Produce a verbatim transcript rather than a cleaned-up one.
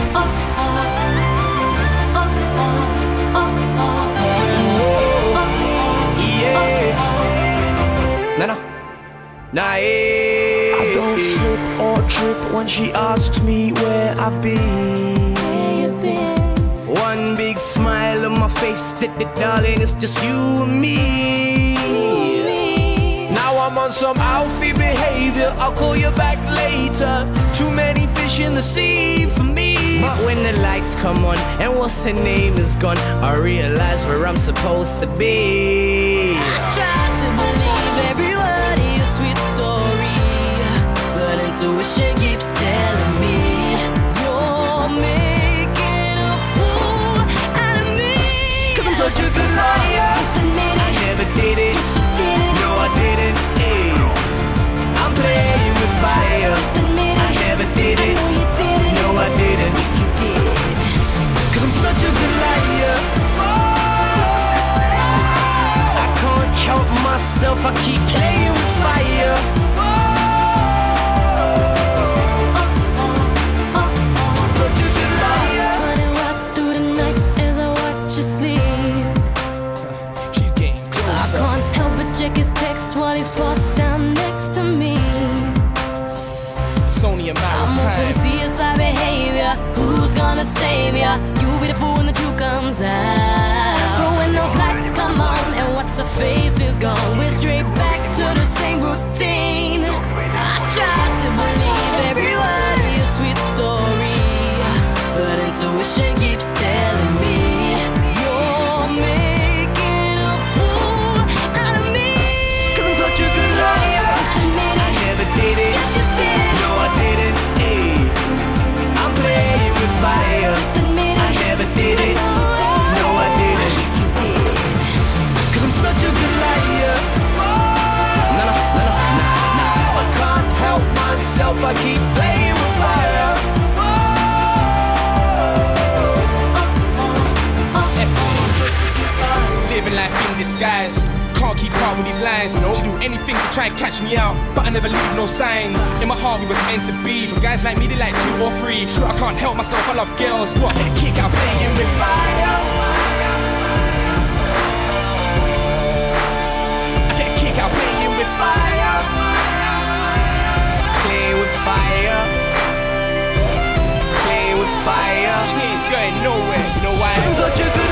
No, no, nah, yeah. I don't slip or trip when she asks me where I've been. One big smile on my face, th th darling, it's just you and me. Now I'm on some outfit behavior, I'll call you back later. Too many fish in the sea for me. But when the lights come on and what's her name is gone, I realize where I'm supposed to be. I tried to believe every word of your sweet story, but intuition keeps telling me you're making a fool out of me. Cause I'm such a good liar. Just admit it. I never did it. Yes, you did it. No, I didn't. Hey, I'm playing with fire. Just admit it. I never did I it. know you did it. No, I didn't. Yes, you did. Cause I'm such a good liar. I can't help myself, I keep playing with fire. Such a good liar. Running wild through the night as I watch you sleep. She's getting I closer. can't help but check his text while he's forced down next to me. It's only a matter I'm of on some time. C S I behavior. Who's gonna save ya? You be the fool when the truth comes out. But when those lights come on and what's her face is gone, we're straight back to the same routine. I tried to believe every word of your sweet story, but intuition keeps telling me you're making a fool out of me. Cause I'm such a good liar. Just admit I it. never did it. Yes, you did. No, I didn't. Hey, I'm playing with fire. Just admit it. I never did it. No, I didn't. Yes, you did. Cause I'm such a good liar. No, no, no, no, nah, nah. I can't help myself, I keep playing with fire. Living life in disguise, can't keep up with these lines. No, do anything to try and catch me out, but I never leave no signs. In my heart we was meant to be, but guys like me they like two or three. Sure I can't help myself, I love girls, but I get a kick out playing with fire. I get a kick out playing with fire. Play with fire. Play with fire. She ain't going nowhere, you know why? I'm such a good